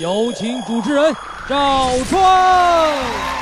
有请主持人赵川。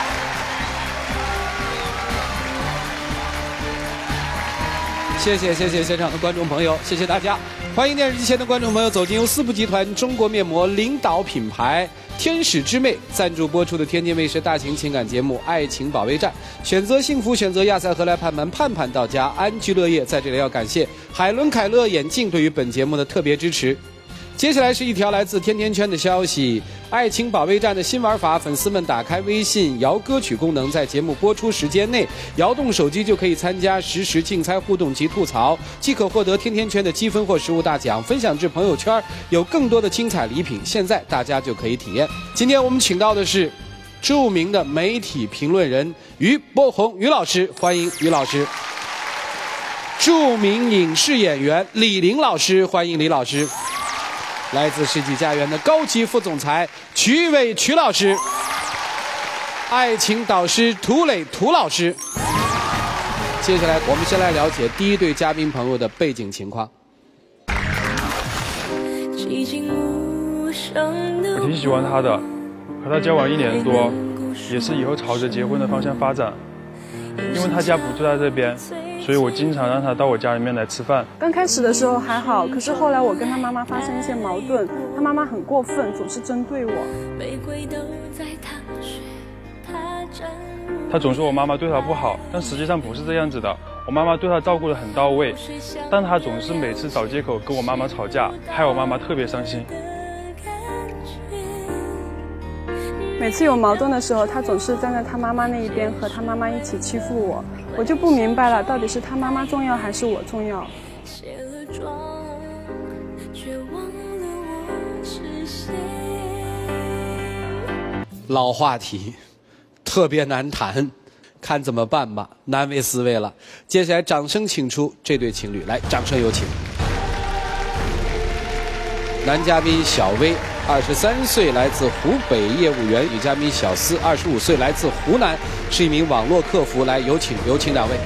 谢谢现场的观众朋友，谢谢大家。欢迎电视机前的观众朋友走进由四部集团中国面膜领导品牌天使之魅赞助播出的天津卫视大型情感节目《爱情保卫战》，选择幸福，选择亚赛和来盼盼，盼盼到家，安居乐业。在这里要感谢海伦凯勒眼镜对于本节目的特别支持。接下来是一条来自甜甜圈的消息，爱情保卫战的新玩法，粉丝们打开微信摇歌曲功能，在节目播出时间内摇动手机就可以参加实时竞猜互动及吐槽，即可获得甜甜圈的积分或实物大奖，分享至朋友圈，有更多的精彩礼品，现在大家就可以体验。今天我们请到的是著名的媒体评论人于波鸿于老师，欢迎于老师。著名影视演员李玲老师，欢迎李老师。来自世纪佳缘的高级副总裁曲伟曲老师，爱情导师涂磊涂老师。接下来我们先来了解第一对嘉宾朋友的背景情况。 我挺喜欢他的，和他交往1年多，也是以后朝着结婚的方向发展。因为他家不住在这边，所以我经常让他到我家里面来吃饭。 刚开始的时候还好，可是后来我跟他妈妈发生一些矛盾，他妈妈很过分，总是针对我。 他总说我妈妈对他不好，但实际上不是这样子的，我妈妈对他照顾得很到位，但他总是每次找借口跟我妈妈吵架，害我妈妈特别伤心。 每次有矛盾的时候，他总是站在他妈妈那一边，和他妈妈一起欺负我，我就不明白了，到底是他妈妈重要还是我重要？ 老话题，特别难谈，看怎么办吧，难为四位了。接下来掌声请出这对情侣，来，掌声有请。男嘉宾小薇，23岁，来自湖北业务员；女嘉宾小思，25岁，来自湖南，是一名网络客服。来，有请两位。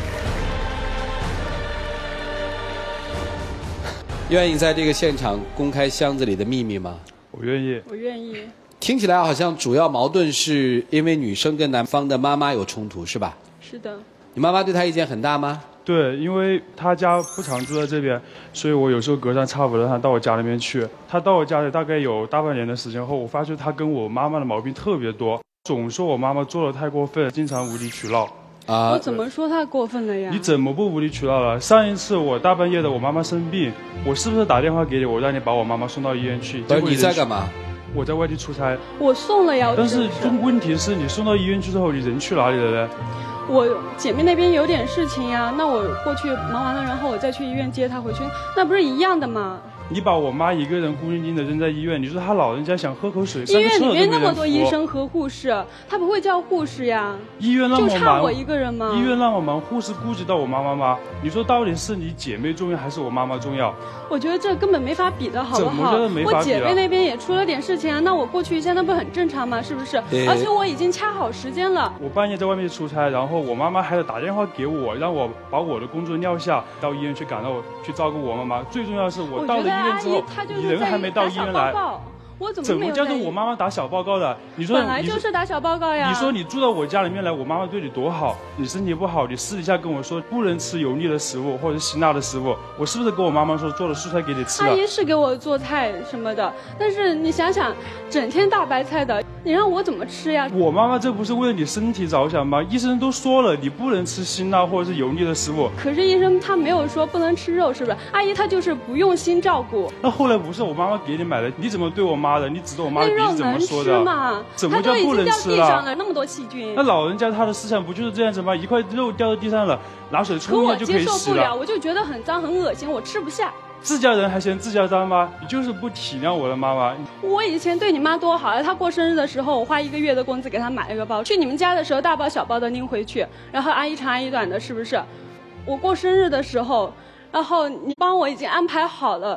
愿意在这个现场公开箱子里的秘密吗？ 我愿意。 我愿意。 听起来好像主要矛盾是因为女生跟男方的妈妈有冲突，是吧？ 是的。 你妈妈对他意见很大吗？ 对，因为他家不常住在这边，所以我有时候隔三差五的让他到我家里面去。他到我家里大概有大半年的时间后，我发现他跟我妈妈的毛病特别多，总说我妈妈做得太过分，经常无理取闹。 我怎么说他过分了呀？ 你怎么不无理取闹了？上一次我大半夜的，我妈妈生病，我是不是打电话给你，我让你把我妈妈送到医院去？ 不是你在干嘛？ 我在外地出差。 我送了呀。 但是问题是你送到医院去之后，你人去哪里了呢？ 我姐妹那边有点事情呀，那我过去忙完了，然后我再去医院接她回去，那不是一样的吗？ 你把我妈一个人孤零零的扔在医院，你说她老人家想喝口水， 医院里面那么多医生和护士，她不会叫护士呀？ 医院那么忙， 就差我一个人吗？ 医院那么忙，护士顾及到我妈妈吗？你说到底是你姐妹重要还是我妈妈重要？ 我觉得这根本没法比的，好不好？ 怎么觉得没法比？ 我姐妹那边也出了点事情啊，那我过去一下，那不很正常吗？是不是？而且我已经掐好时间了。我半夜在外面出差，然后我妈妈还得打电话给我，让我把我的工作撂下，到医院去赶到我去照顾我妈妈。最重要的是，我到了医院之后，你人还没到医院来。 我怎么叫做我妈妈打小报告的？你说本来就是打小报告呀。 你说你住到我家里面来，我妈妈对你多好，你身体不好，你私底下跟我说不能吃油腻的食物或者辛辣的食物，我是不是跟我妈妈说做了素菜给你吃了？ 阿姨是给我做菜什么的，但是你想想，整天大白菜的，你让我怎么吃呀？ 我妈妈这不是为了你身体着想吗？医生都说了，你不能吃辛辣或者是油腻的食物。 可是医生他没有说不能吃肉，是不是？阿姨她就是不用心照顾。 那后来不是我妈妈给你买的，你怎么对我妈的？你指着我妈。 肉能吃吗？ 怎么叫不能吃了？ 地上了那么多细菌。 那老人家他的思想不就是这样子吗？一块肉掉到地上了，拿水冲一下就可以洗了。 可我接受不了，我就觉得很脏很恶心，我吃不下。 自家人还嫌自家脏吗？你就是不体谅我的妈妈。 我以前对你妈多好呀！她过生日的时候，我花1个月的工资给她买了个包，去你们家的时候大包小包的拎回去，然后阿姨长阿姨短的，是不是？我过生日的时候，然后你帮我已经安排好了。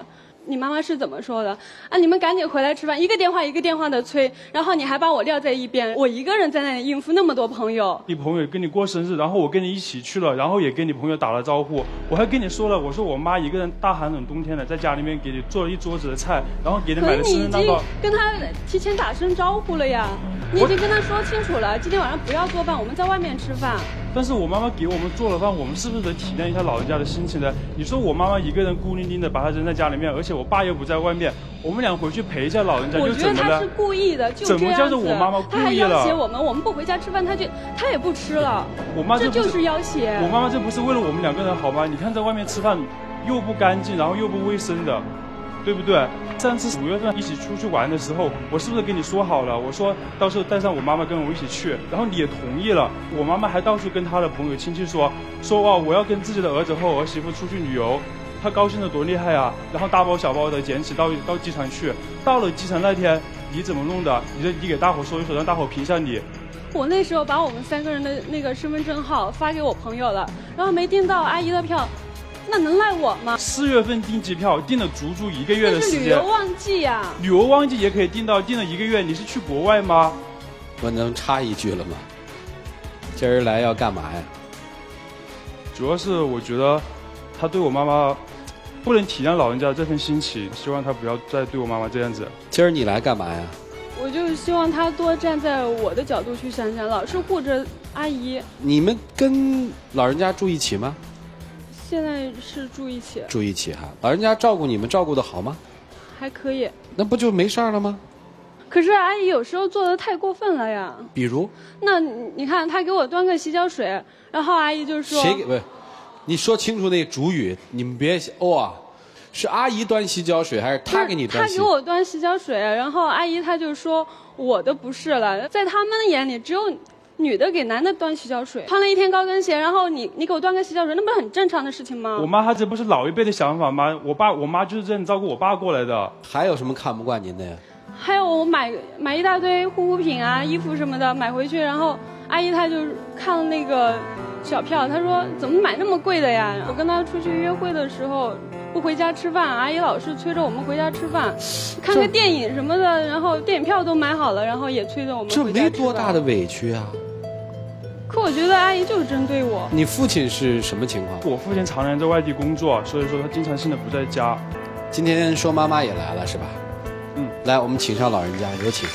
你妈妈是怎么说的？啊，你们赶紧回来吃饭，一个电话一个电话的催，然后你还把我撂在一边，我一个人在那里应付那么多朋友。 你朋友跟你过生日，然后我跟你一起去了，然后也跟你朋友打了招呼，我还跟你说了，我说我妈一个人大寒冷冬天的在家里面给你做了一桌子的菜，然后给你买了生日蛋糕。 跟他提前打声招呼了呀，你已经跟他说清楚了，今天晚上不要做饭，我们在外面吃饭。 但是我妈妈给我们做了饭，我们是不是得体谅一下老人家的心情呢？你说我妈妈一个人孤零零的把她扔在家里面，而且我爸又不在外面，我们俩回去陪一下老人家，就怎么了？ 我觉得他是故意的，就这样子。 怎么叫做我妈妈故意了？ 他还要挟我们，我们不回家吃饭，他也不吃了。 我妈这就是要挟。 我妈妈这不是为了我们两个人好吗？你看在外面吃饭又不干净，然后又不卫生的，对不对？上次5月份一起出去玩的时候，我是不是跟你说好了？我说到时候带上我妈妈跟我一起去，然后你也同意了。我妈妈还到处跟她的朋友亲戚说哇，我要跟自己的儿子和我儿媳妇出去旅游，她高兴的多厉害啊！然后大包小包的捡起到机场去。到了机场那天，你怎么弄的？你给大伙说一说，让大伙评下你。 我那时候把我们3个人的那个身份证号发给我朋友了，然后没订到阿姨的票。那能赖我吗 ？4月份订机票，订了足足1个月的时间。 那是旅游旺季呀。 旅游旺季也可以订到，订了1个月，你是去国外吗？ 我能插一句了吗？今儿来要干嘛呀？ 主要是我觉得他对我妈妈不能体谅老人家这份心情，希望他不要再对我妈妈这样子。 今儿你来干嘛呀？ 我就希望他多站在我的角度去想想，老是顾着阿姨。 你们跟老人家住一起吗？ 现在是住一起。 住一起哈，老人家照顾你们照顾得好吗？ 还可以。 那不就没事了吗？ 可是阿姨有时候做的太过分了呀。 比如？ 那你看，她给我端个洗脚水，然后阿姨就说：“ 谁给？不，你说清楚那主语，你们别啊，是阿姨端洗脚水还是她给你端？ 她给我端洗脚水，然后阿姨她就说我的不是了，在他们眼里只有女的给男的端洗脚水，穿了一天高跟鞋，然后你给我端个洗脚水，那不是很正常的事情吗？ 我妈她这不是老一辈的想法吗？我妈就是这样照顾我爸过来的。 还有什么看不惯您的呀？ 还有我买一大堆护肤品啊、衣服什么的买回去，然后阿姨她就看了那个小票，她说怎么买那么贵的呀？我跟她出去约会的时候不回家吃饭，阿姨老是催着我们回家吃饭，看个电影什么的，然后电影票都买好了，然后也催着我们回家吃饭。 这没多大的委屈啊。 可我觉得阿姨就是针对我。 你父亲是什么情况？ 我父亲常年在外地工作，所以说他经常性的不在家。 今天说妈妈也来了是吧？ 嗯， 来，我们请上老人家，有请。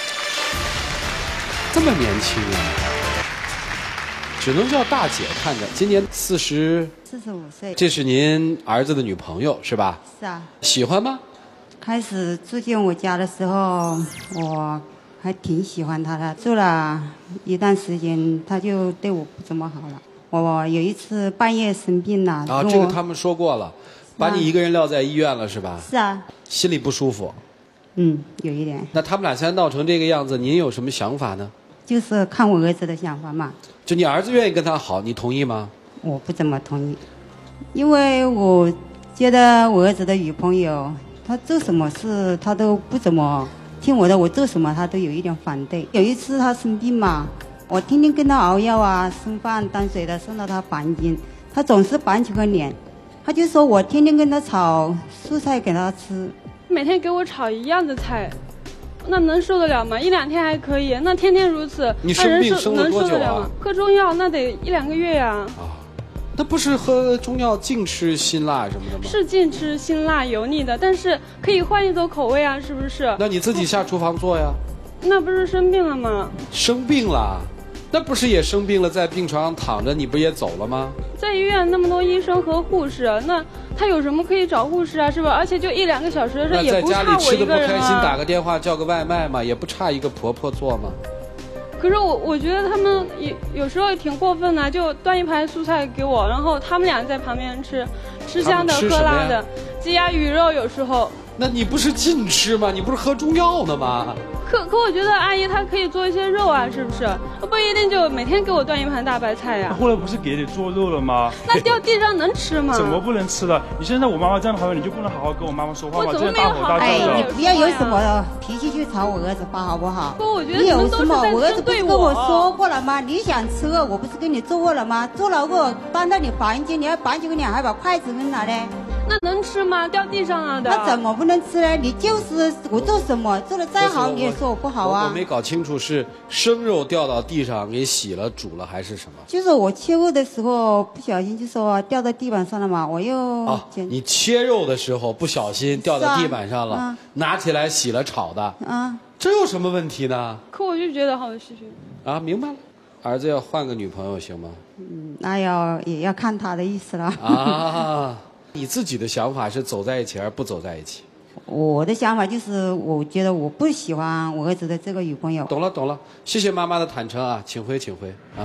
这么年轻啊，只能叫大姐看着。今年45 岁。 这是您儿子的女朋友是吧？ 是啊。 喜欢吗？ 开始住进我家的时候，我还挺喜欢他的。住了一段时间，他就对我不怎么好了。我有一次半夜生病了。 啊，这个他们说过了，把你一个人撂在医院了是吧？ 是啊。 心里不舒服。 嗯，有一点。 那他们俩现在闹成这个样子，您有什么想法呢？ 就是看我儿子的想法嘛。 就你儿子愿意跟他好，你同意吗？ 我不怎么同意，因为我觉得我儿子的女朋友，他做什么事他都不怎么听我的，我做什么他都有一点反对。有一次他生病嘛，我天天跟他熬药啊，送饭端水的送到他房间，他总是板起个脸，他就说我天天跟他炒蔬菜给他吃。 每天给我炒一样的菜，那能受得了吗？1、2天还可以，那天天如此， 你生病生了多久啊？ 喝中药那得1、2个月呀。 啊，那不是喝中药净吃辛辣什么的吗？ 是净吃辛辣油腻的，但是可以换一种口味啊，是不是？ 那你自己下厨房做呀。 那不是生病了吗？ 生病了，那不是也生病了，在病床上躺着，你不也走了吗？ 在医院那么多医生和护士，那他有什么可以找护士啊？是吧？而且就1、2个小时的事，也不差我一个人啊。 在家里吃的不开心，打个电话叫个外卖嘛，也不差一个婆婆做嘛。 可是我觉得他们有时候也挺过分的，就端一盘蔬菜给我，然后他们俩在旁边吃香的喝辣的，鸡鸭鱼肉有时候。 那你不是禁吃吗？你不是喝中药呢吗？ 可我觉得阿姨她可以做一些肉啊，是不是？不一定就每天给我端一盘大白菜呀。 后来不是给你做肉了吗？ 那掉地上能吃吗？ 怎么不能吃了？你现在我妈妈这样的话，你就不能好好跟我妈妈说话吗？ 我怎么没有好好？ 哎，你不要有什么脾气去朝我儿子发，好不好？ 不，我觉得你们都是在我儿子不是跟我说过了吗？你想吃，我不是跟你做过了吗？做了我搬到你房间，你要搬几个脸还把筷子扔哪嘞？ 那能吃吗？掉地上了的。 那怎么不能吃呢？你就是我做什么做的再好，你也说我不好啊。 我没搞清楚是生肉掉到地上给洗了煮了还是什么？ 就是我切肉的时候不小心就说掉到地板上了嘛，我又你切肉的时候不小心掉到地板上了，拿起来洗了炒的。这有什么问题呢？ 可我就觉得好唏嘘。 明白了。儿子要换个女朋友行吗？ 那也要看他的意思了。 你自己的想法是走在一起而不走在一起？ 我的想法就是，我觉得我不喜欢我儿子的这个女朋友。 懂了，谢谢妈妈的坦诚啊，请回啊。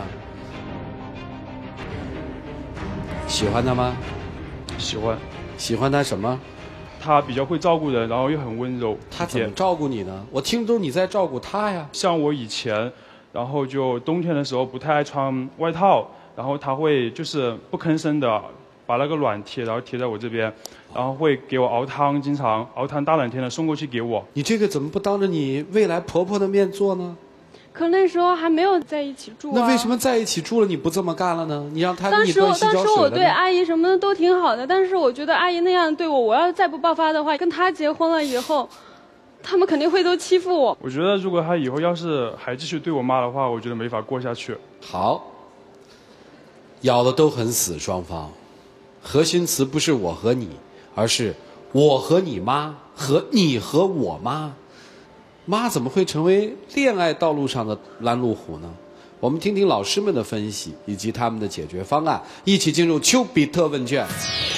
喜欢他吗？ 喜欢。 喜欢他什么？ 他比较会照顾人，然后又很温柔。 他怎么照顾你呢？我听都是你在照顾他呀。 像我以前，然后就冬天的时候不太爱穿外套，然后他会就是不吭声的把那个卵贴，然后贴在我这边，然后会给我熬汤，经常熬汤大冷天的送过去给我。 你这个怎么不当着你未来婆婆的面做呢？ 可那时候还没有在一起住那为什么在一起住了你不这么干了呢？你让他跟你断洗脚水了呢？ 当时我对阿姨什么的都挺好的，但是我觉得阿姨那样对我，我要再不爆发的话，跟他结婚了以后，他们肯定会都欺负我。 我觉得如果他以后要是还继续对我妈的话，我觉得没法过下去。 好，咬的都很死，双方核心词不是我和你，而是我和你妈和你和我妈。妈怎么会成为恋爱道路上的拦路虎呢？我们听听老师们的分析以及他们的解决方案，一起进入丘比特问卷。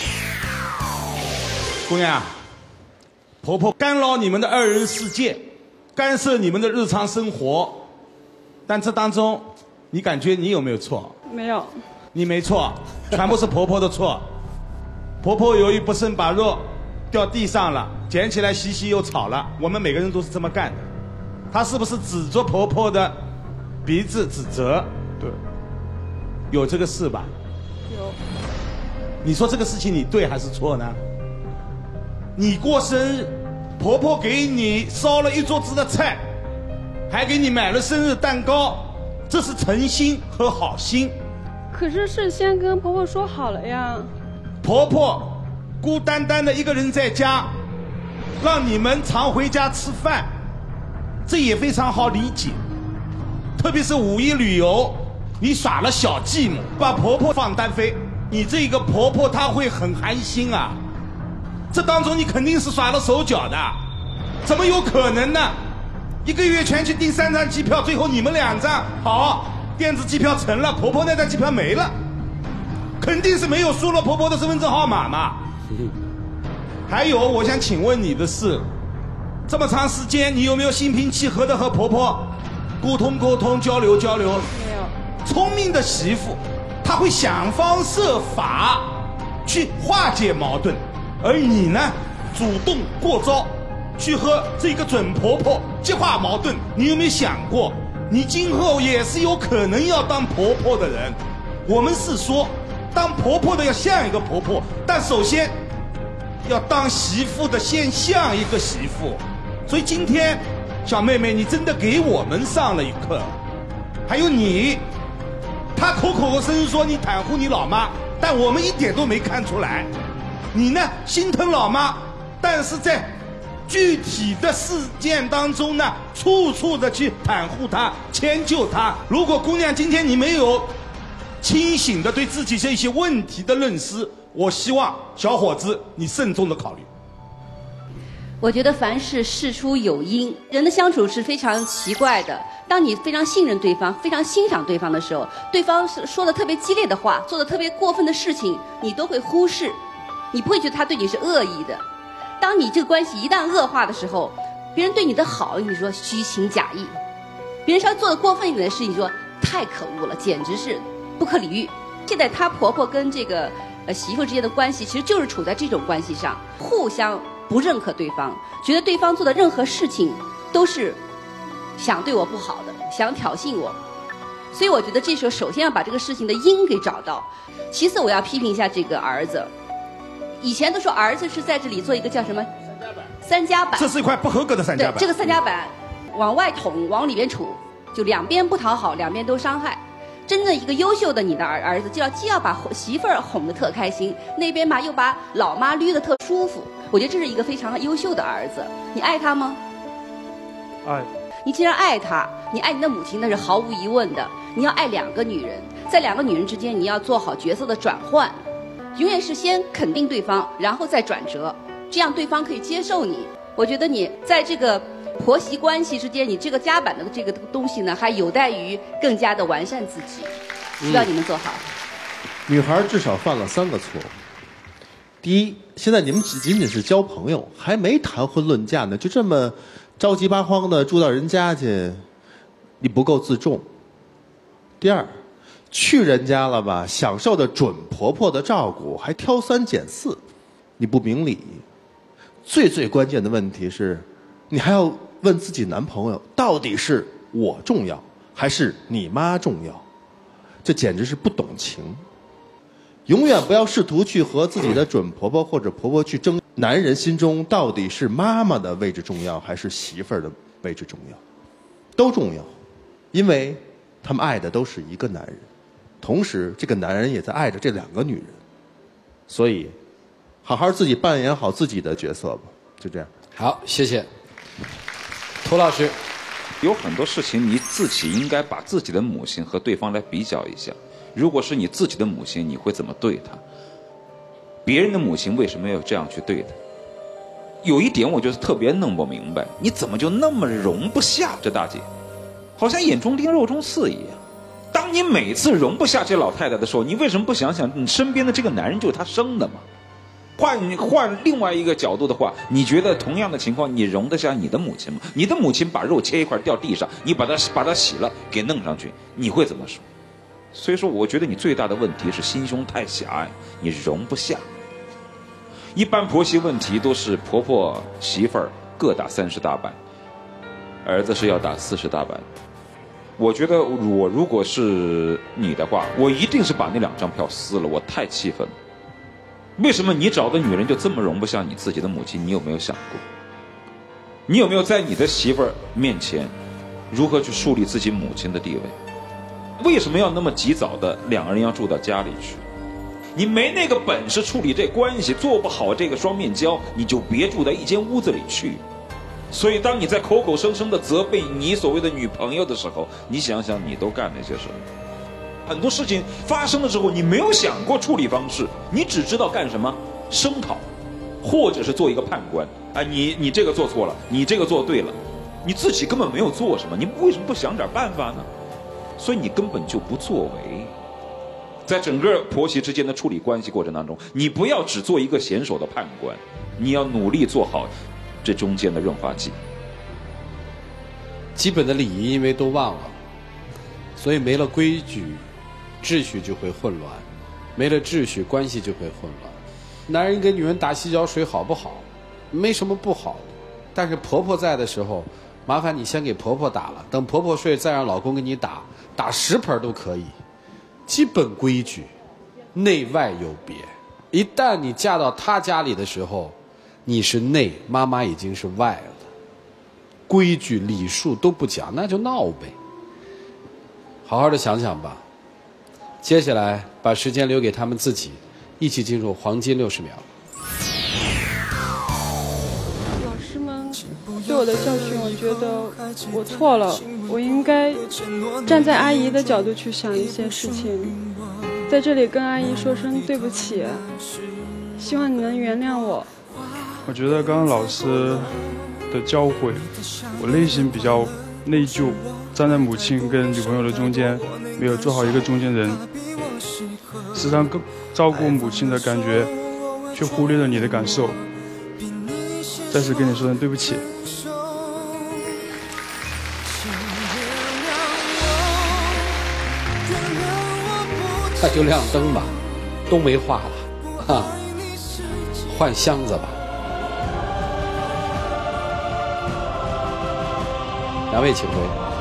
姑娘，婆婆干扰你们的二人世界，干涉你们的日常生活，但这当中，你感觉你有没有错？ 没有。 你没错，全部是婆婆的错。婆婆由于不慎把肉掉地上了，捡起来洗洗又炒了，我们每个人都是这么干的。她是不是指着婆婆的鼻子指责？ 对， 有这个事吧？ 有。 你说这个事情你对还是错呢？你过生日，婆婆给你烧了一桌子的菜，还给你买了生日蛋糕，这是诚心和好心。 可是事先跟婆婆说好了呀。 婆婆孤单单的一个人在家，让你们常回家吃饭，这也非常好理解。特别是五一旅游，你耍了小计谋，把婆婆放单飞，你这个婆婆她会很寒心啊。这当中你肯定是耍了手脚的，怎么有可能呢？一个月全去订3张机票，最后你们2张好，电子机票成了，婆婆那张机票没了，肯定是没有输了婆婆的身份证号码嘛。还有，我想请问你的是，这么长时间，你有没有心平气和的和婆婆沟通、交流？没有。聪明的媳妇，她会想方设法去化解矛盾，而你呢，主动过招，去和这个准婆婆激化矛盾。你有没有想过，你今后也是有可能要当婆婆的人？我们是说，当婆婆的要像一个婆婆，但首先要当媳妇的先像一个媳妇。所以今天小妹妹，你真的给我们上了一课。还有你，她口声说你袒护你老妈，但我们一点都没看出来。你呢，心疼老妈，但是在具体的事件当中呢，处处的去袒护她、迁就她。如果姑娘今天你没有清醒的对自己这些问题的认识，我希望小伙子你慎重的考虑。 我觉得凡事事出有因，人的相处是非常奇怪的。当你非常信任对方、非常欣赏对方的时候，对方说的特别激烈的话、做的特别过分的事情，你都会忽视，你不会觉得他对你是恶意的。当你这个关系一旦恶化的时候，别人对你的好，你说虚情假意；别人稍微做的过分一点的事情，你说太可恶了，简直是不可理喻。现在她婆婆跟这个媳妇之间的关系，其实就是处在这种关系上，互相不认可对方，觉得对方做的任何事情都是想对我不好的，想挑衅我。所以我觉得这时候首先要把这个事情的因给找到。其次我要批评一下这个儿子，以前都说儿子是在这里做一个叫什么三夹板， 这是一块不合格的三夹板。 对，这个三夹板往外捅，往里边杵，就两边不讨好，两边都伤害。 真正一个优秀的你的儿子，既要把媳妇儿哄得特开心，那边吧又把老妈捋得特舒服。我觉得这是一个非常优秀的儿子。你爱他吗？ 爱。 你既然爱他，你爱你的母亲那是毫无疑问的。你要爱2个女人，在2个女人之间，你要做好角色的转换，永远是先肯定对方，然后再转折，这样对方可以接受你。我觉得你在这个婆媳关系之间，你这个夹板的这个东西呢，还有待于更加的完善自己，需要你们做好。 女孩至少犯了3个错误。第一，现在你们仅仅是交朋友，还没谈婚论嫁呢，就这么着急巴慌的住到人家去，你不够自重。第二，去人家了吧，享受的准婆婆的照顾，还挑3拣4，你不明理。最关键的问题是，你还要问自己男朋友，到底是我重要，还是你妈重要？这简直是不懂情。永远不要试图去和自己的准婆婆或者婆婆去争，男人心中到底是妈妈的位置重要，还是媳妇儿的位置重要？都重要，因为他们爱的都是一个男人，同时这个男人也在爱着这2个女人，所以好好自己扮演好自己的角色吧，就这样。 好，谢谢涂老师。 有很多事情你自己应该把自己的母亲和对方来比较一下，如果是你自己的母亲，你会怎么对她？别人的母亲为什么要这样去对她？有一点我就是特别弄不明白，你怎么就那么容不下这大姐？好像眼中钉肉中刺一样。当你每次容不下这老太太的时候，你为什么不想想你身边的这个男人就是她生的吗？换另外一个角度的话，你觉得同样的情况，你容得下你的母亲吗？你的母亲把肉切一块掉地上，你把它洗了给弄上去，你会怎么说？所以说，我觉得你最大的问题是心胸太狭隘，你容不下。一般婆媳问题都是婆婆媳妇儿各打30大板，儿子是要打40大板。我觉得我如果是你的话，我一定是把那2张票撕了，我太气愤了。为什么你找的女人就这么容不下你自己的母亲？你有没有想过？你有没有在你的媳妇儿面前如何去树立自己母亲的地位？为什么要那么及早的2个人要住到家里去？你没那个本事处理这关系，做不好这个双面胶，你就别住在一间屋子里去。所以当你在口口声声的责备你所谓的女朋友的时候，你想想你都干了些什么？很多事情发生了之后，你没有想过处理方式，你只知道干什么声讨，或者是做一个判官。哎，你这个做错了，你这个做对了，你自己根本没有做什么，你为什么不想点办法呢？所以你根本就不作为。在整个婆媳之间的处理关系过程当中，你不要只做一个娴熟的判官，你要努力做好这中间的润滑剂。 基本的礼仪因为都忘了，所以没了规矩，秩序就会混乱，没了秩序，关系就会混乱。男人跟女人打洗脚水好不好？没什么不好的，但是婆婆在的时候，麻烦你先给婆婆打了，等婆婆睡再让老公给你打10盆都可以。基本规矩，内外有别。一旦你嫁到他家里的时候，你是内，妈妈已经是外了，规矩礼数都不讲，那就闹呗。好好的想想吧。接下来把时间留给他们自己，一起进入黄金60秒。 老师们对我的教训，我觉得我错了，我应该站在阿姨的角度去想一些事情，在这里跟阿姨说声对不起，希望你能原谅我。 我觉得刚刚老师的教诲，我内心比较内疚，站在母亲跟女朋友的中间，没有做好一个中间人，时常更照顾母亲的感觉，却忽略了你的感受。再次跟你说声对不起。 那就亮灯吧，都没话了，哈，换箱子吧。两位请回。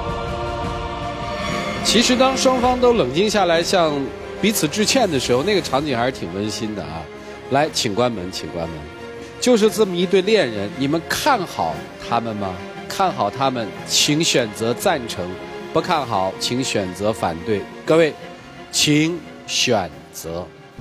其实当双方都冷静下来，向彼此致歉的时候，那个场景还是挺温馨的啊。来，请关门，请关门。就是这么一对恋人，你们看好他们吗？看好他们，请选择赞成不看好请选择反对。各位，请选择。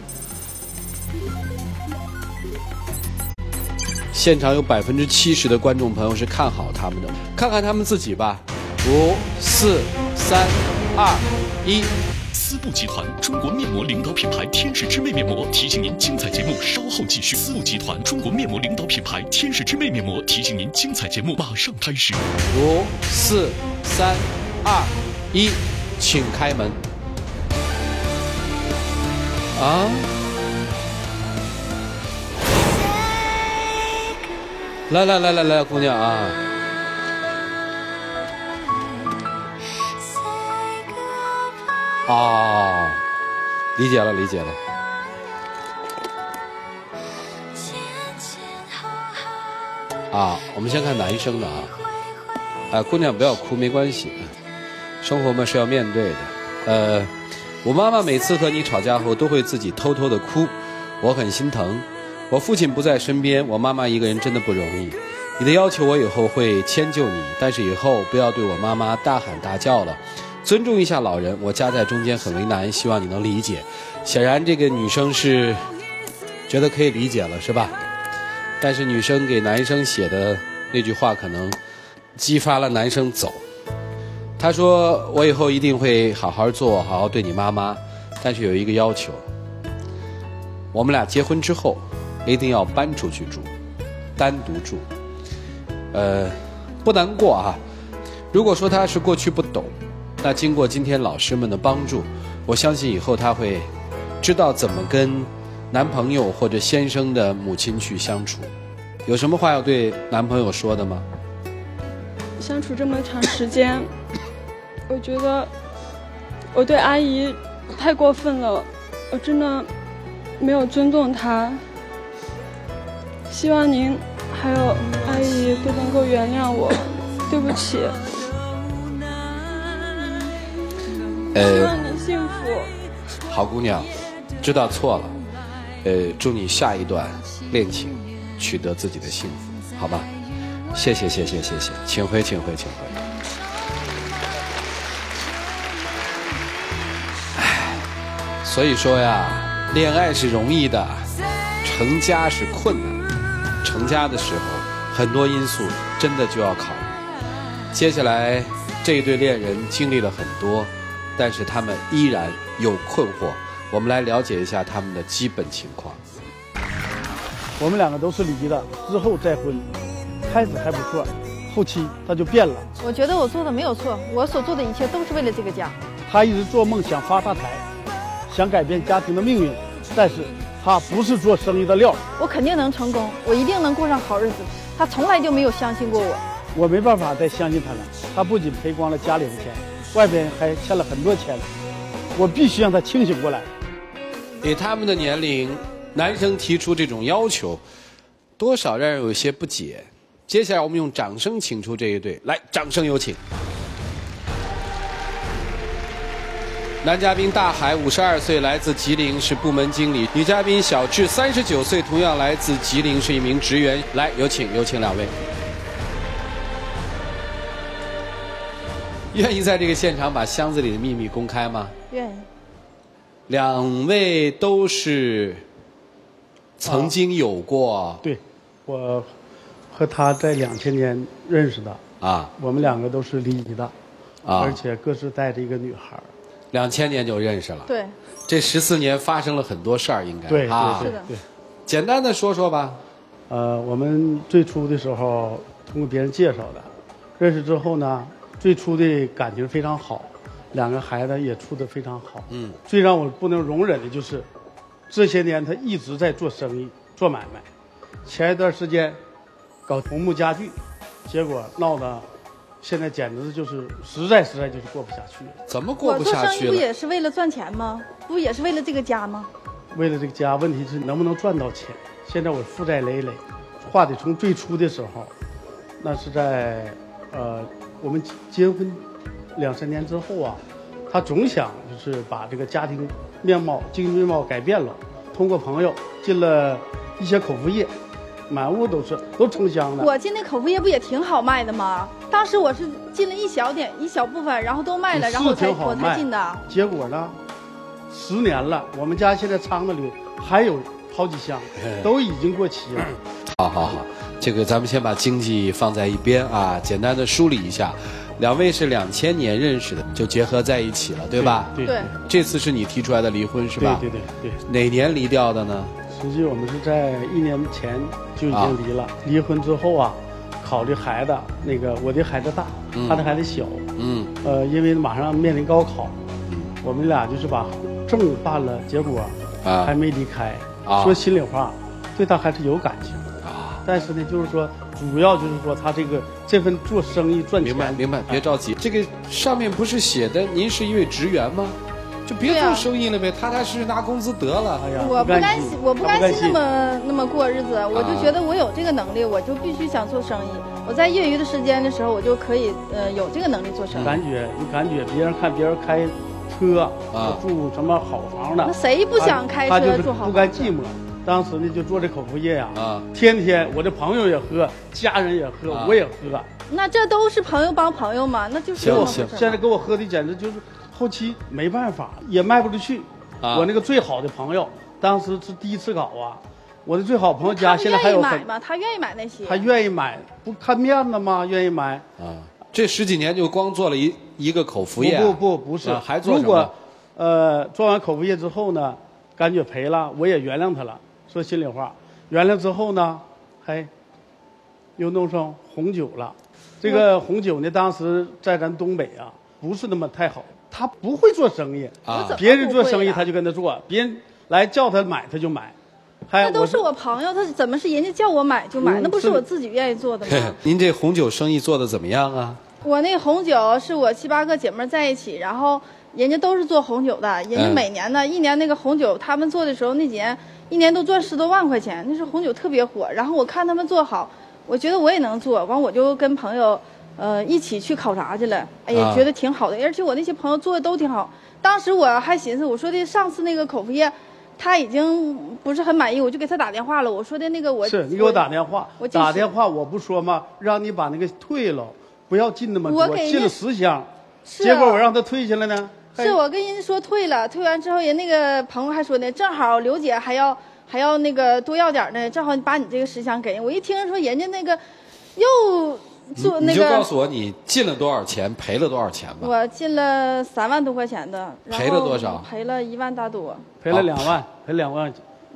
现场有70%的观众朋友是看好他们的，看看他们自己吧。5、4、3、2、1。 丝布集团中国面膜领导品牌天使之魅面膜提醒您，精彩节目稍后继续。丝布集团中国面膜领导品牌天使之魅面膜提醒您，精彩节目马上开始。 5、4、3、2、1，请开门。啊！来，姑娘啊！哦，理解了。啊，我们先看男生的啊。姑娘不要哭，没关系，生活嘛是要面对的。我妈妈每次和你吵架后都会自己偷偷的哭，我很心疼。我父亲不在身边，我妈妈一个人真的不容易。你的要求我以后会迁就你，但是以后不要对我妈妈大喊大叫了，尊重一下老人。我夹在中间很为难，希望你能理解。显然这个女生是觉得可以理解了，是吧？但是女生给男生写的那句话可能激发了男生走。他说我以后一定会好好做，好好对你妈妈，但是有一个要求，我们俩结婚之后一定要搬出去住，单独住。不难过啊。如果说他是过去不懂，那经过今天老师们的帮助，我相信以后他会知道怎么跟男朋友或者先生的母亲去相处。有什么话要对男朋友说的吗？ 相处这么长时间，我觉得我对阿姨太过分了，我真的没有尊重她。希望您还有阿姨都能够原谅我，对不起。希望你幸福。 好姑娘，知道错了。祝你下一段恋情取得自己的幸福，好吧？谢谢，请回。所以说呀，恋爱是容易的，成家是困难的。成家的时候，很多因素真的就要考虑。接下来这一对恋人经历了很多，但是他们依然有困惑。我们来了解一下他们的基本情况。 我们两个都是离的，之后再婚，开始还不错，后期他就变了。 我觉得我做的没有错，我所做的一切都是为了这个家。 他一直做梦想发大财，想改变家庭的命运，但是他不是做生意的料。 我肯定能成功，我一定能过上好日子。他从来就没有相信过我。 我没办法再相信他了。他不仅赔光了家里的钱，外边还欠了很多钱。我必须让他清醒过来。 以他们的年龄，男生提出这种要求，多少让人有些不解。接下来我们用掌声请出这一对，来，掌声有请。男嘉宾大海52岁，来自吉林，是部门经理；女嘉宾小智39岁，同样来自吉林，是一名职员。来，有请两位。愿意在这个现场把箱子里的秘密公开吗？ 愿意。 两位都是曾经有过。 对，我和他在2000年认识的啊，我们两个都是离异的啊，而且各自带着一个女孩。 2000年就认识了。 对。 这14年发生了很多事儿，应该。 对啊， 是的。 对。 简单的说说吧。 我们最初的时候通过别人介绍的，认识之后呢，最初的感情非常好，两个孩子也处得非常好。嗯。最让我不能容忍的就是，这些年他一直在做生意、做买卖。前一段时间搞红木家具，结果闹得现在简直就是实在就是过不下去了。 怎么过不下去了？ 我做生意不也是为了赚钱吗？不也是为了这个家吗？ 为了这个家，问题是能不能赚到钱。现在我负债累累，话得从最初的时候，那是在我们结婚2-3年之后啊，他总想就是把这个家庭面貌、经济面貌改变了，通过朋友进了一些口服液， 满屋都成箱的。 我进那口服液不也挺好卖的吗？当时我是进了一小部分，然后都卖了，然后我才进的。 结果呢，10年了，我们家现在仓子里还有好几箱，都已经过期了。 好，这个咱们先把经济放在一边啊，简单的梳理一下。两位是2000年认识的，就结合在一起了，对吧？ 对。 这次是你提出来的离婚是吧？ 对。 哪年离掉的呢？ 实际我们是在1年前就已经离了。离婚之后啊，考虑孩子，那个我的孩子大，他的孩子小。因为马上面临高考，我们俩就是把证办了，结果还没离开。说心里话，对他还是有感情。但是呢，就是说，主要就是说他这份做生意赚钱。 明白，别着急。这个上面不是写的您是一位职员吗？就别做生意了呗，踏踏实实拿工资得了。哎呀， 我不甘心那么过日子，我就觉得我有这个能力，我就必须想做生意。我在业余的时间的时候，我就可以有这个能力做生意。 你感觉别人看别人开车住什么好房的， 那谁不想开车住好房？ 不甘寂寞。当时呢，就做这口服液呀，天天我的朋友也喝，家人也喝，我也喝。 那这都是朋友帮朋友嘛，那就是行。现在给我喝的简直就是后期没办法，也卖不出去。我那个最好的朋友，当时是第一次搞啊，我的最好朋友家现在还有买吗？他愿意买那些？ 他愿意买，不看面子吗？愿意买这10几年就光做了一个口服液？ 不是， 还做什么？ 如果做完口服液之后呢，感觉赔了，我也原谅他了。说心里话，原谅之后呢，又弄上红酒了。这个红酒呢，当时在咱东北啊，不是那么太好。他不会做生意别人做生意他就跟他做，别人来叫他买他就买。 那都是我朋友，他怎么是人家叫我买就买？那不是我自己愿意做的吗？ 您这红酒生意做的怎么样啊？ 我那红酒是我7、8个姐妹在一起，然后人家都是做红酒的，人家每年呢一年那个红酒他们做的时候，那几年一年都赚10多万块钱，那是红酒特别火。然后我看他们做好，我觉得我也能做，完我就跟朋友一起去考察去了。哎呀，觉得挺好的，而且我那些朋友做的都挺好。当时我还寻思，我说的上次那个口服液他已经不是很满意，我就给他打电话了。我说的那个你给我打电话，打电话我不说吗？让你把那个退了，不要进那么多，进了10箱，结果我让他退下来呢。 是我跟人家说退了，退完之后人那个朋友还说呢，正好刘姐还要那个多要点呢，正好把你这个10箱给人。我一听说人家那个又做那个， 你就告诉我你进了多少钱，赔了多少钱吧。 我进了3万多块钱的， 赔了多少？ 赔了1万大多， 赔了2万，赔2万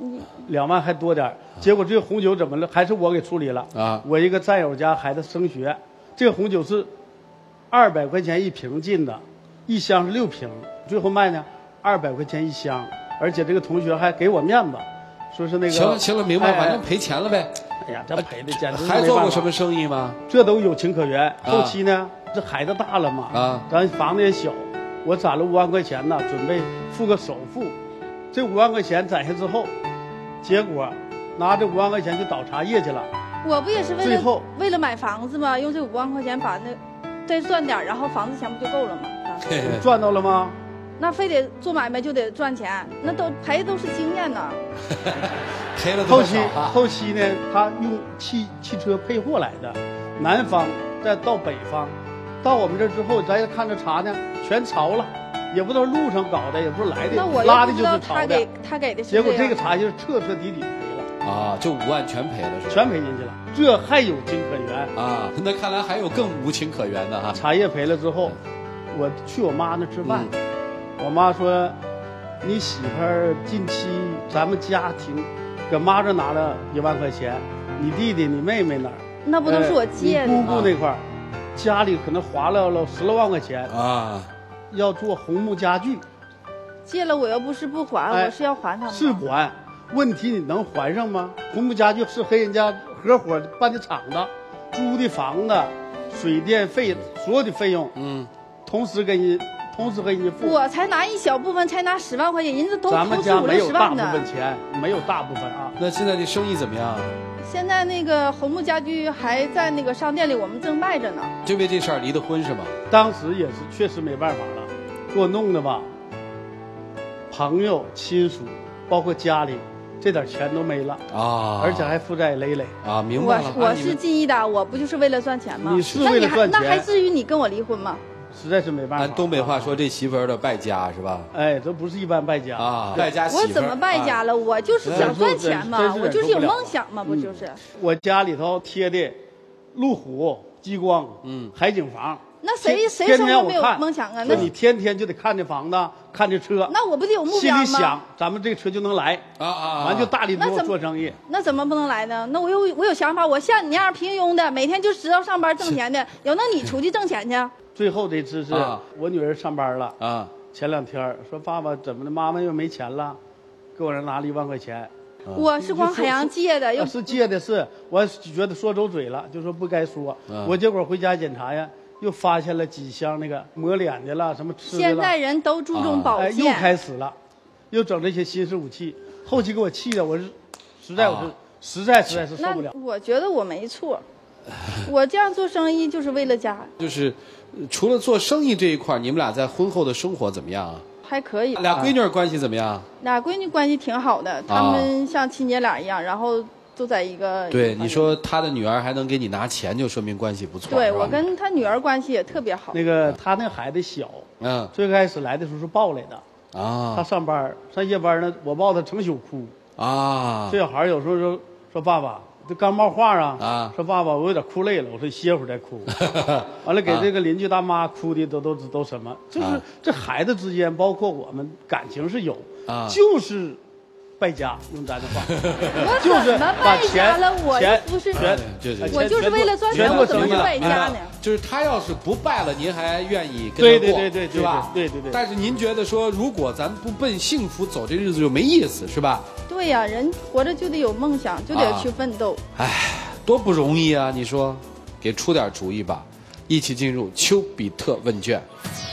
，2万还多点。结果这个红酒怎么了？还是我给处理了啊！我一个战友家孩子升学，这个红酒是200块钱1瓶进的。1箱是6瓶，最后卖呢200块钱1箱，而且这个同学还给我面子，说是那个行了，明白，反正赔钱了呗。 哎呀，这赔的简直还做过什么生意吗？ 这都有情可原。后期呢，这孩子大了嘛，咱房子也小，我攒了5万块钱呢，准备付个首付。这5万块钱攒下之后，结果拿这5万块钱去倒茶叶去了。 我不也是为了买房子吗？用这5万块钱把再赚点，然后房子钱不就够了吗？ 赚到了吗？ 那非得做买卖就得赚钱，那都赔的都是经验呢。 赔了多少啊？ 后期呢，他用汽车配货来的，南方再到北方，到我们这之后，咱看着茶呢全潮了，也不知道路上搞的，也不是来的，拉的就是潮的。 他给的是结果这个茶就是彻彻底底赔了啊，就5万全赔了是吧？ 全赔进去了，这还有情可原啊？那看来还有更无情可原的哈。 茶叶赔了之后。我去我妈那吃饭，我妈说：“你媳妇儿近期咱们家庭搁妈这拿了1万块钱，你弟弟、你妹妹那儿那不都是我借的？ 你姑姑那块儿，家里可能花了10多万块钱啊，要做红木家具。 借了我又不是不还，我是要还他们。 是还，问题你能还上吗？红木家具是和人家合伙办的厂子，租的房子、水电费所有的费用，同时给人家付， 我才拿一小部分，才拿10万块钱，人家都咱们家 5、 没有 60 大部万的。 分钱，没有大部分啊。 那现在这生意怎么样？ 现在那个红木家具还在那个商店里，我们正卖着呢。 就为这事儿离的婚是吗？ 当时也是确实没办法了，给我弄的吧，朋友、亲属，包括家里， 这点钱都没了啊， 而且还负债累累啊，明白了。 我是记忆的，我不就是为了赚钱吗？ 你是为了赚钱， 那还至于你跟我离婚吗？ 实在是没办法。 按东北话说，这媳妇儿有点败家是吧？ 哎，这不是一般败家啊，败家媳妇儿。 我怎么败家了？我就是想赚钱嘛，我就是有梦想嘛，不就是？ 我家里头贴的路虎、激光、海景房。 那谁生活没有梦想啊？那你天天就得看这房子，看这车。 那我不得有目标吗？ 心里想，咱们这个车就能来完就大力给我做生意。 那怎么不能来呢？那我有想法，我像你那样平庸的，每天就知道上班挣钱的，有那你出去挣钱去。 最后这次是我女儿上班了啊，前2天说爸爸怎么的，妈妈又没钱了，给我拿了1万块钱。 我是光海洋借的，又是借的是，我觉得说走嘴了，就说不该说。我结果回家检查呀，又发现了几箱那个抹脸的了，什么吃的了。 现在人都注重保健， 又开始了，又整这些新式武器，后期给我气的，我是实在是受不了。 我觉得我没错，我这样做生意就是为了家。 就是除了做生意这一块，你们俩在婚后的生活怎么样啊？ 还可以。 俩闺女关系怎么样？ 俩闺女关系挺好的，她们像亲姐俩一样，然后都在一个。 对，你说她的女儿还能给你拿钱，就说明关系不错。 对，我跟她女儿关系也特别好。 那个她那孩子小，最开始来的时候是抱来的啊。她上夜班呢，我抱她成宿哭啊。这小孩有时候说爸爸。这刚冒话啊！说爸爸，我有点哭累了，我说歇会儿再哭。完了，给这个邻居大妈哭的都什么？就是这孩子之间，包括我们感情是有，就是败家，用咱的话，就是把钱我就是为了赚钱，我怎么是败家呢？ 就是他要是不败了，您还愿意跟他过，是吧？ 对。 但是您觉得说，如果咱不奔幸福走，这日子就没意思，是吧？ 对呀，人活着就得有梦想，就得去奋斗。 哎，多不容易啊！你说，给出点主意吧。一起进入丘比特问卷。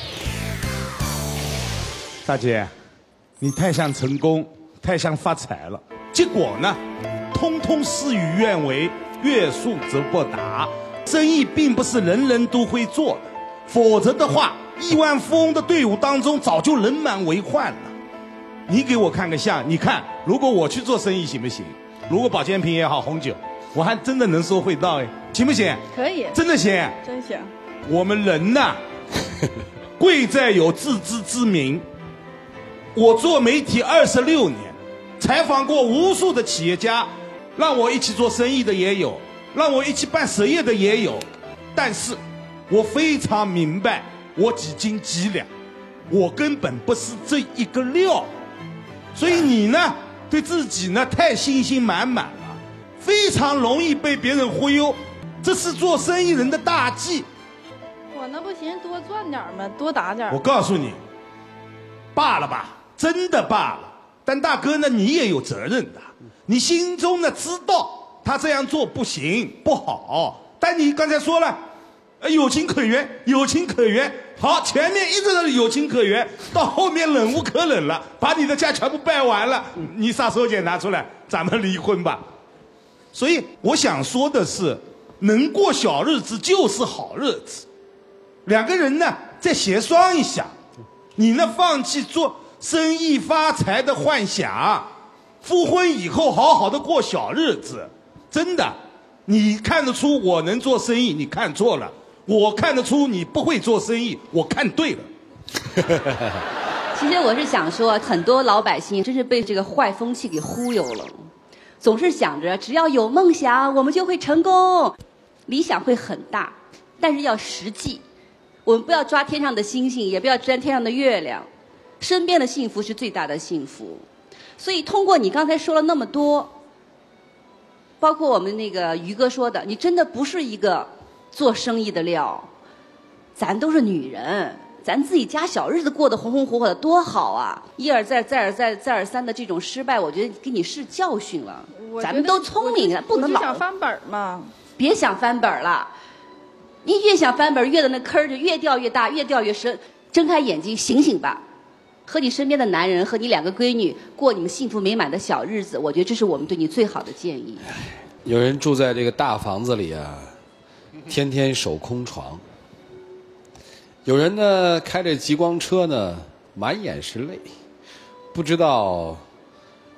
大姐，你太像成功，太像发财了。结果呢，通通事与愿违，越数则不达。生意并不是人人都会做的，否则的话，亿万富翁的队伍当中早就人满为患了。你给我看个相，你看，如果我去做生意行不行？如果保健品也好，红酒，我还真的能说会道哎，行不行？ 可以， 真的行， 真行。 我们人呐，贵在有自知之明。我做媒体26年，采访过无数的企业家，让我一起做生意的也有，让我一起办实业的也有，但是我非常明白，我几斤几两，我根本不是这一个料。所以你呢，对自己呢太信心满满了，非常容易被别人忽悠，这是做生意人的大忌。 我那不行，多赚点吗？多打点。 我告诉你，罢了吧，真的罢了。但大哥呢，你也有责任的，你心中呢知道他这样做不行不好，但你刚才说了，有情可原，有情可原。好，前面一直有情可原，到后面忍无可忍了，把你的家全部败完了，你杀手锏拿出来，咱们离婚吧。所以我想说的是，能过小日子就是好日子。两个人呢再协商一下，你呢放弃做生意发财的幻想，复婚以后好好的过小日子。真的，你看得出我能做生意，你看错了。我看得出你不会做生意，我看对了。 其实我是想说，很多老百姓真是被这个坏风气给忽悠了，总是想着只要有梦想，我们就会成功，理想会很大，但是要实际。我们不要抓天上的星星，也不要沾天上的月亮，身边的幸福是最大的幸福。所以通过你刚才说了那么多，包括我们那个于哥说的，你真的不是一个做生意的料，咱都是女人，咱自己家小日子过得红红火火的多好啊！一而再再而三的这种失败，我觉得给你是教训了。咱们都聪明啊，不能老想翻本嘛。 别想翻本了，你越想翻本，越的那坑就越掉越大，越掉越深。睁开眼睛，醒醒吧！和你身边的男人，和你2个闺女过你们幸福美满的小日子，我觉得这是我们对你最好的建议。 有人住在这个大房子里啊，天天守空床。有人呢开着极光车呢，满眼是泪，不知道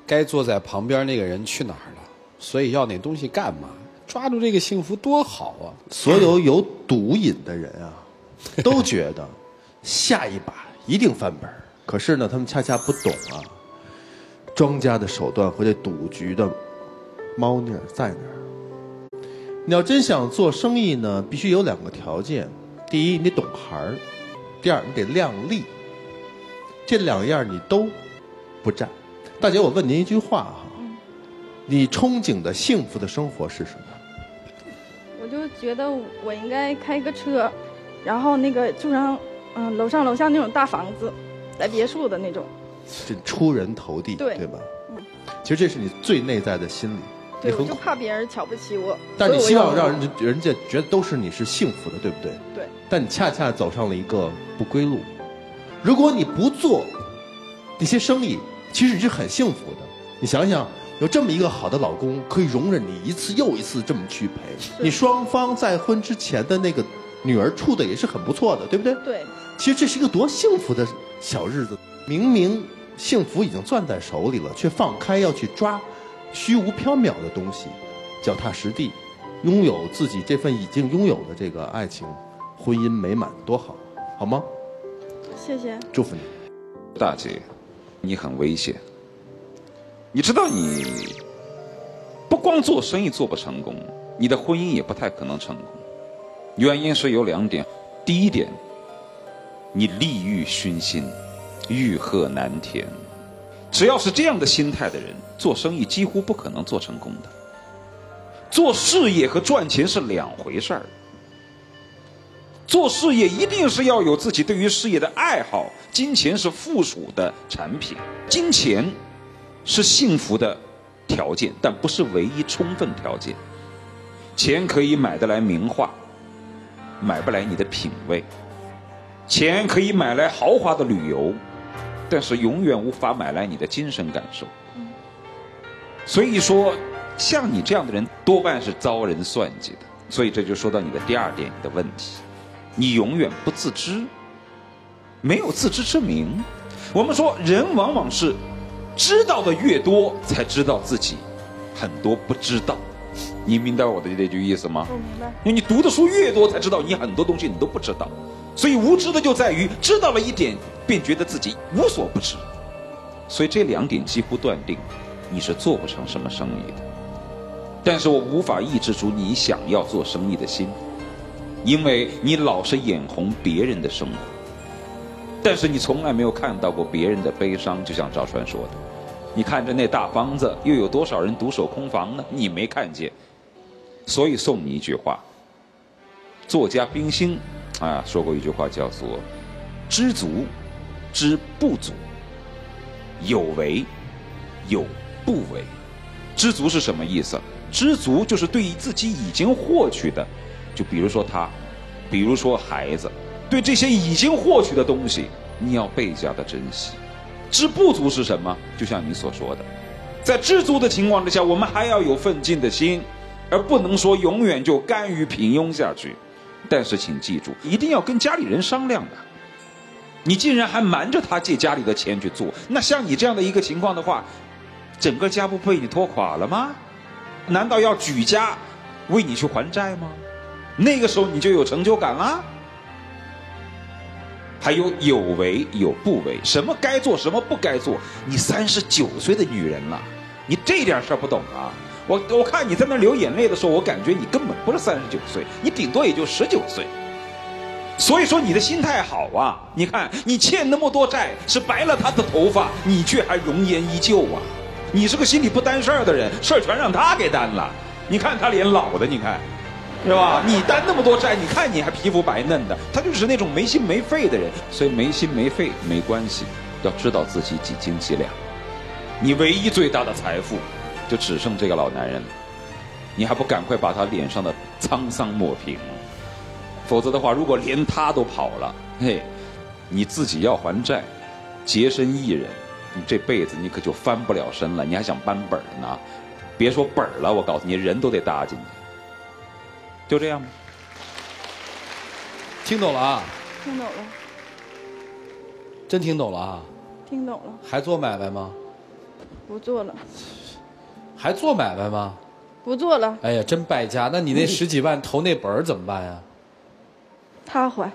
该坐在旁边那个人去哪儿了，所以要那东西干嘛？抓住这个幸福多好啊！ 所有有赌瘾的人啊，都觉得下一把一定翻本，可是呢，他们恰恰不懂啊，庄家的手段和这赌局的猫腻在哪儿？你要真想做生意呢，必须有2个条件：第一，你得懂行儿；第二，你得量力。这2样你都不占。大姐，我问您一句话哈，你憧憬的幸福的生活是什么？ 我就觉得我应该开个车，然后那个住上楼上楼下那种大房子，带别墅的那种， 这出人头地，对吧？其实这是你最内在的心理。 对，我就怕别人瞧不起我。 但你希望让人家觉得都是你是幸福的，对不对？ 对。 但你恰恰走上了一个不归路。如果你不做那些生意，其实你是很幸福的。你想想，有这么一个好的老公，可以容忍你一次又一次这么去陪。你双方在婚之前的那个女儿处的也是很不错的，对不对？ 对。 其实这是一个多幸福的小日子。明明幸福已经攥在手里了，却放开要去抓虚无缥缈的东西，脚踏实地，拥有自己这份已经拥有的这个爱情，婚姻美满，多好，好吗？ 谢谢， 祝福你。 大姐，你很危险。你知道你不光做生意做不成功，你的婚姻也不太可能成功。原因是有2点。第一点，你利欲熏心，欲壑难填。只要是这样的心态的人，做生意几乎不可能做成功的。做事业和赚钱是2回事儿。做事业一定是要有自己对于事业的爱好，金钱是附属的产品，金钱是幸福的条件，但不是唯一充分条件。钱可以买得来名画，买不来你的品味；钱可以买来豪华的旅游，但是永远无法买来你的精神感受。所以说，像你这样的人多半是遭人算计的。所以这就说到你的第2点，你的问题，你永远不自知，没有自知之明。我们说人往往是知道的越多，才知道自己很多不知道。你明白我的这句意思吗？ 我明白。 因为你读的书越多，才知道你很多东西你都不知道。所以无知的就在于知道了一点，便觉得自己无所不知。所以这2点几乎断定你是做不成什么生意的。但是我无法抑制住你想要做生意的心，因为你老是眼红别人的生活，但是你从来没有看到过别人的悲伤。就像赵传说的，你看着那大房子，又有多少人独守空房呢？你没看见。所以送你一句话，作家冰心说过一句话，叫做知足知不足，有为有不为。知足是什么意思？知足就是对于自己已经获取的，就比如说他，比如说孩子，对这些已经获取的东西，你要倍加的珍惜。知不足是什么？就像你所说的，在知足的情况之下，我们还要有奋进的心，而不能说永远就甘于平庸下去。但是请记住，一定要跟家里人商量的。你竟然还瞒着他借家里的钱去做，那像你这样的一个情况的话，整个家不被你拖垮了吗？难道要举家为你去还债吗？那个时候你就有成就感啦。还有有为有不为，什么该做什么不该做。你39岁的女人了，你这点事儿不懂啊？我看你在那流眼泪的时候，我感觉你根本不是39岁，你顶多也就19岁。所以说你的心态好啊！你看你欠那么多债，是白了他的头发，你却还容颜依旧啊！你是个心里不担事儿的人，事儿全让他给担了。你看他脸老的，你看，是吧？你担那么多债，你看你还皮肤白嫩的，他就是那种没心没肺的人。所以没心没肺没关系，要知道自己几斤几两。你唯一最大的财富，就只剩这个老男人了。你还不赶快把他脸上的沧桑抹平？否则的话，如果连他都跑了，嘿，你自己要还债，洁身一人，你这辈子你可就翻不了身了。你还想扳本呢？别说本了，我告诉你，人都得搭进去。就这样吗？ 听懂了啊？ 听懂了。 真听懂了啊？ 听懂了。 还做买卖吗？ 不做了。 还做买卖吗？ 不做了。 哎呀，真败家！那你那10几万投那本儿怎么办呀？ 他还。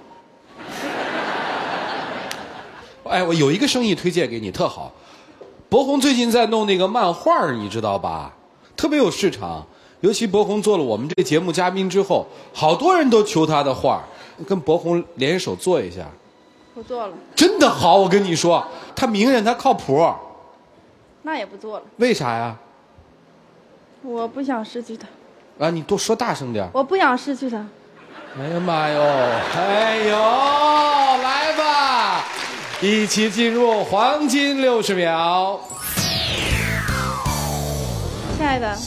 哎，我有一个生意推荐给你，特好。博宏最近在弄那个漫画，你知道吧？特别有市场。尤其博宏做了我们这节目嘉宾之后，好多人都求他的画，跟博宏联手做一下。 不做了。 真的好，我跟你说，他名人，他靠谱。 那也不做了。 为啥呀？ 我不想失去他。 啊，你多说大声点。 我不想失去他。 哎呀妈哟！哎呦，来吧，一起进入黄金60秒。 亲爱的，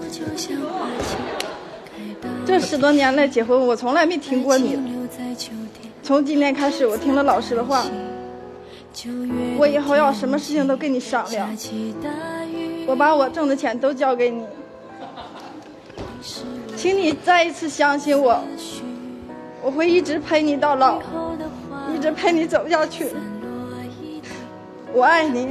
这10多年来结婚，我从来没听过你。从今天开始，我听了老师的话，我以后要什么事情都跟你商量。我把我挣的钱都交给你，请你再一次相信我，我会一直陪你到老，一直陪你走下去。我爱你。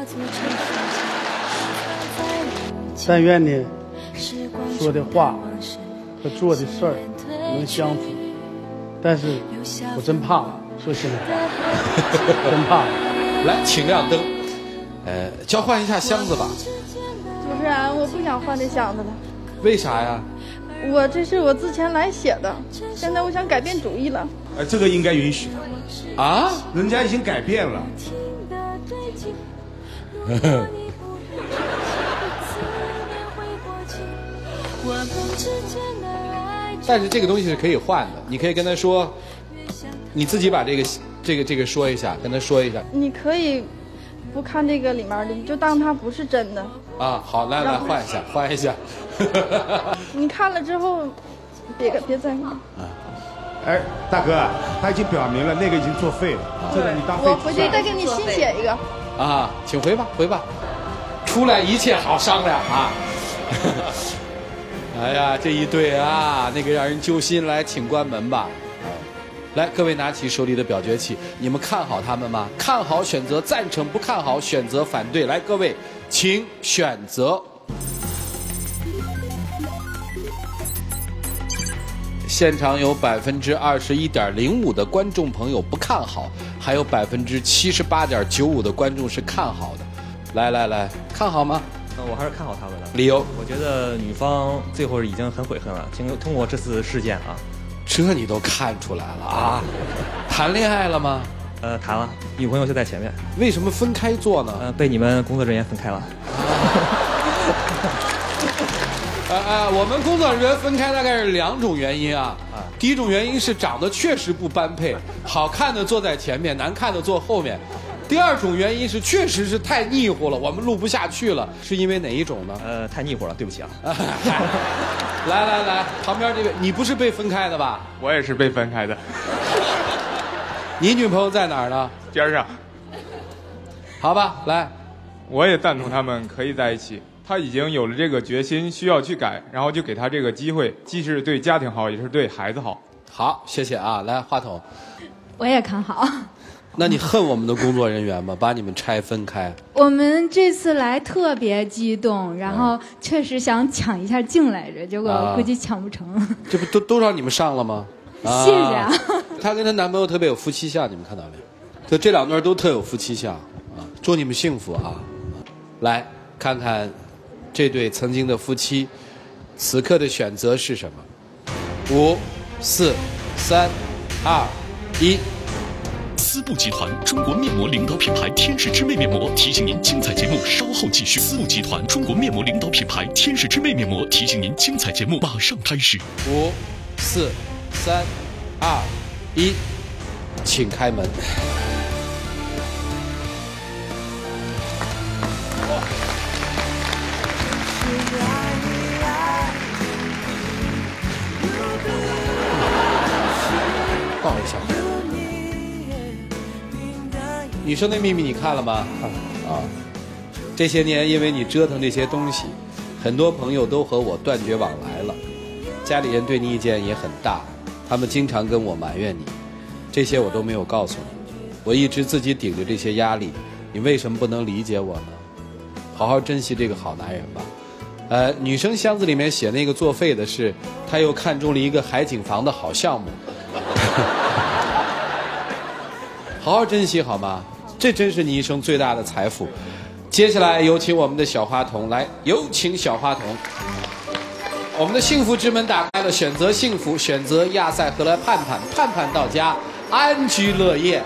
但愿你说的话和做的事儿能相符，但是我真怕了，说心里话，真怕了。 来，请亮灯。交换一下箱子吧。 主持人，我不想换这箱子了。 为啥呀？ 这是我之前来写的，现在我想改变主意了。 这个应该允许他。啊？ 人家已经改变了。 但是这个东西是可以换的，你可以跟他说，你自己把这个说一下，跟他说一下。 你可以不看这个里面的，你就当它不是真的。 啊，好，来换一下，换一下。 你看了之后，别在意。 哎，大哥，他已经表明了那个已经作废了，这个你当废。 我回去再给你新写一个。 啊，请回吧，回吧，出来一切好商量啊。哎呀，这一对啊，那个让人揪心，来，请关门吧。来，各位拿起手里的表决器，你们看好他们吗？看好选择赞成，不看好选择反对。来，各位，请选择。现场有21.05%的观众朋友不看好，还有78.95%的观众是看好的。来，看好吗？ 我还是看好他们的。 理由？ 我觉得女方最后已经很悔恨了，通过这次事件啊。 这你都看出来了啊？谈恋爱了吗？ 谈了，女朋友就在前面。 为什么分开做呢？ 被你们工作人员分开了。 我们工作人员分开大概是2种原因啊。第一种原因是长得确实不般配，好看的坐在前面，难看的坐后面。第二种原因是确实是太腻乎了，我们录不下去了，是因为哪一种呢？ 太腻乎了，对不起啊。 来，旁边这位，你不是被分开的吧？ 我也是被分开的。 你女朋友在哪儿呢？ 边上。 好吧，来， 我也赞同他们可以在一起。他已经有了这个决心，需要去改，然后就给他这个机会，既是对家庭好，也是对孩子好。 好，谢谢啊。来，话筒。 我也看好。 那你恨我们的工作人员吗？把你们拆分开。 我们这次来特别激动，然后确实想抢一下镜来着，结果估计抢不成。 这不都让你们上了吗？ 谢谢啊。 她跟她男朋友特别有夫妻相，你们看到没？这2对都特有夫妻相啊！祝你们幸福啊！来看看这对曾经的夫妻，此刻的选择是什么？5、4、3、2、1。 丝布集团中国面膜领导品牌天使之魅面膜提醒您，精彩节目稍后继续。丝布集团中国面膜领导品牌天使之魅面膜提醒您，精彩节目马上开始。 5、4、3、2、1，请开门。抱一下。女生的秘密你看了吗？看了啊。这些年因为你折腾这些东西，很多朋友都和我断绝往来了，家里人对你意见也很大，他们经常跟我埋怨你，这些我都没有告诉你，我一直自己顶着这些压力，你为什么不能理解我呢？ 好好珍惜这个好男人吧。女生箱子里面写那个作废的是，他又看中了一个海景房的好项目，好好珍惜好吗？这真是你一生最大的财富。接下来有请我们的小花童，来，有请小花童。我们的幸福之门打开了，选择幸福，选择亚塞荷兰盼盼，盼盼到家，安居乐业。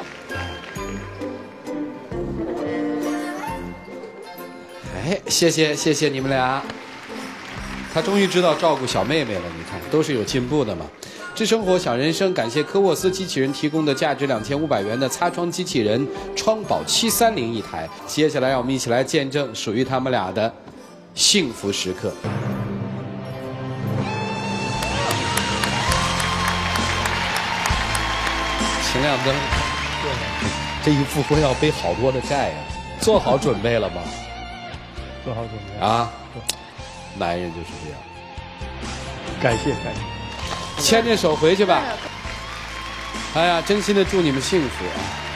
哎，谢谢你们俩。他终于知道照顾小妹妹了，你看都是有进步的嘛。智生活想人生，感谢科沃斯机器人提供的价值2500元的擦窗机器人窗宝730一台。接下来让我们一起来见证属于他们俩的幸福时刻。请亮灯。这一复婚要背好多的债呀，做好准备了吗？ 做好准备啊！男人就是这样。 感谢。 牵着手回去吧。哎呀，真心的祝你们幸福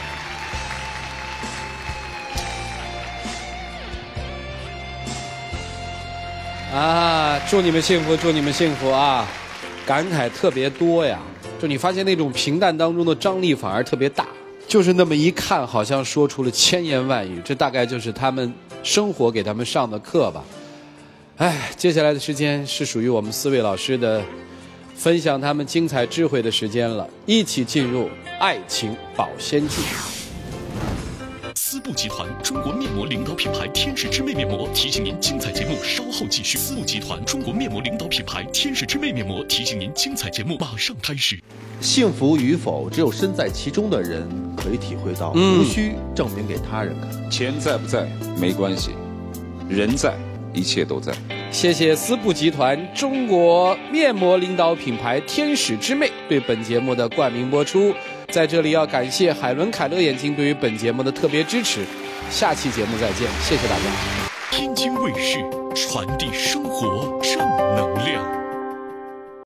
啊！祝你们幸福，祝你们幸福啊！感慨特别多呀，就你发现那种平淡当中的张力反而特别大，就是那么一看，好像说出了千言万语。这大概就是他们生活给他们上的课吧。哎，接下来的时间是属于我们4位老师的分享他们精彩智慧的时间了，一起进入爱情保鲜剂。 丝布集团中国面膜领导品牌天使之魅面膜提醒您，精彩节目稍后继续。丝布集团中国面膜领导品牌天使之魅面膜提醒您，精彩节目马上开始。 幸福与否，只有身在其中的人可以体会到，无需证明给他人看。 钱在不在没关系，人在一切都在。 谢谢丝布集团中国面膜领导品牌天使之魅对本节目的冠名播出。在这里要感谢海伦凯勒眼镜对于本节目的特别支持。下期节目再见，谢谢大家。 天津卫视传递生活正能量。